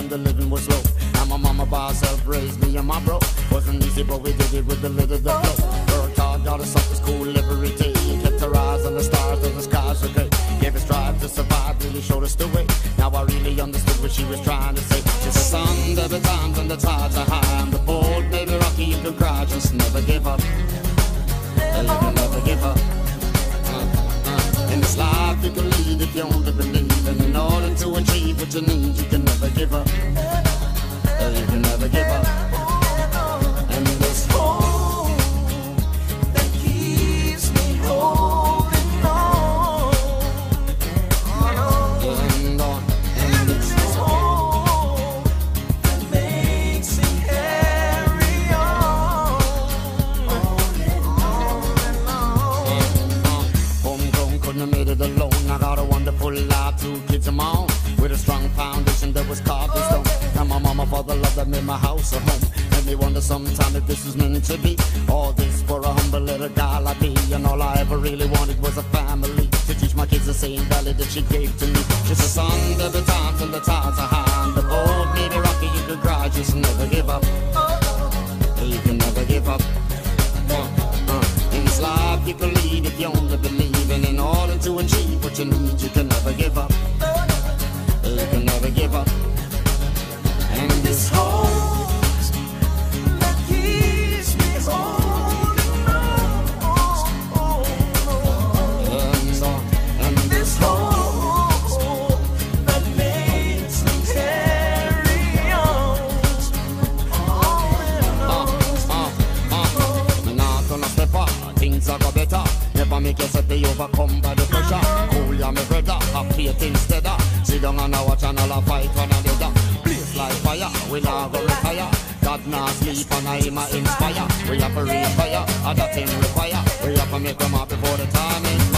when the living was low. And my mama by herself raised me and my bro. Wasn't easy, but we did it with the lid of the flow. Worked hard, got us up to school every day. Kept our eyes on the stars till the skies were gray. Gave us drive to survive, really showed us the way. Now I really understood what she was trying to say. She said, son, there be times when the tides are high and the boat may be rocky, you can cry, just never give up. You can never give up. In this life you can lead if you only believe. And in order to achieve what you need, you can never give up. You can never give up. And this hope that keeps me holding on. And on. And this hope that makes me carry on. Homegrown, couldn't have made it alone. I got a wonderful life, 2 kids of my own, with a strong foundation that was carved in stone. And my mama for the love that made my house a home. Made me wonder sometime if this was meant to be. All this for a humble little guy like me. And all I ever really wanted was a family, to teach my kids the same value that she gave to me. She said, son, there be times when the tides are high and the boat may be rocky, you can cry, just never give up. You can never give up. In this life you can lead if you only believe. And in order to achieve what you need, you can never give up. You can never give up. And this hope that keeps me holding on. And this hope that makes me carry on. Not gonna step up, things are go better. Never make yourself be overcome by the pressure. Cool ya me brother, have faith instead of sit down and watch another fight one another. Blaze like fire, we not go retire. God not sleep and I inspire. We operate fire, other thing require. We have to make them up before the time is